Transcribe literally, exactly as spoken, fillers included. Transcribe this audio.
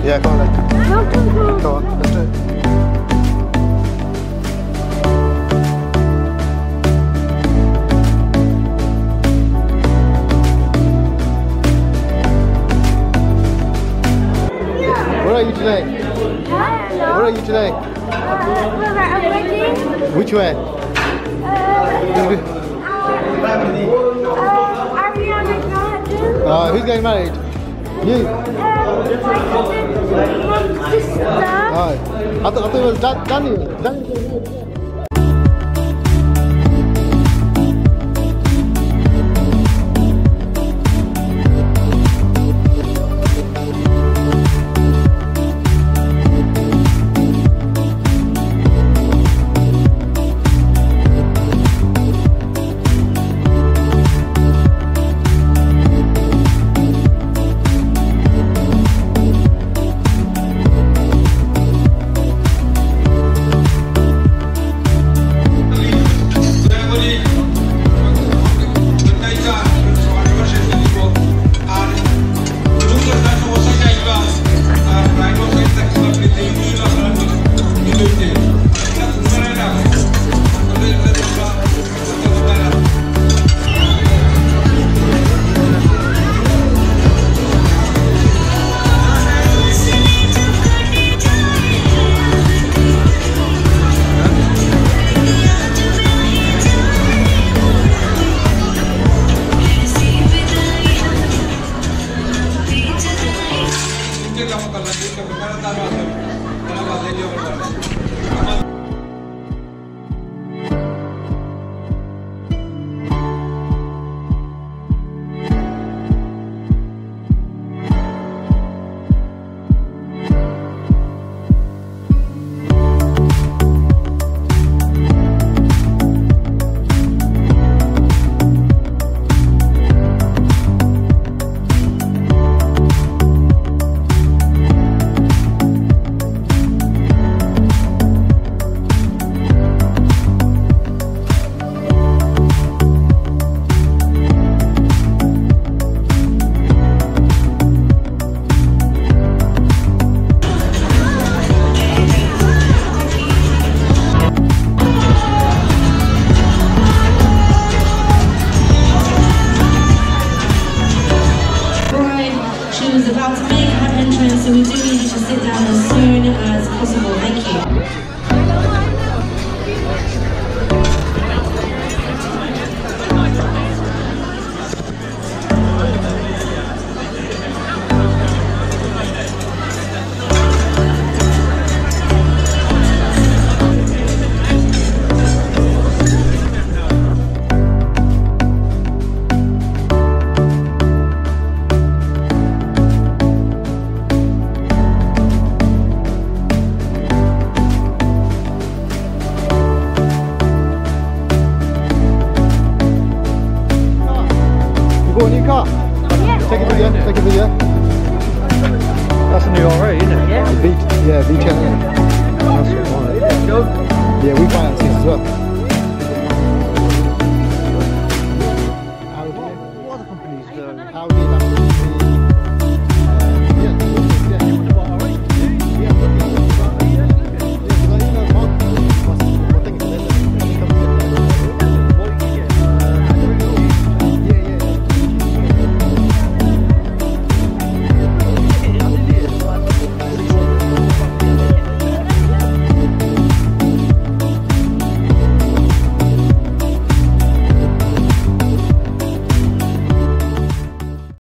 Yeah, go on then. Go on, let's do it. Where are you today? Hello. Where are you today? Uh, we're at a wedding. Which way? Uh, uh, Ariana Banqueting. Uh, who's getting married? You? Uh, my cousin's mum's sister. Oh, I, th I thought it was Dan Daniel. Daniel. So we do need you to sit down as soon as possible. Thank you. Car? Yeah. Take a video, take a video. That's a new R A, isn't it? Yeah. V, yeah, V ten. That's right. Yeah, we finance this as well.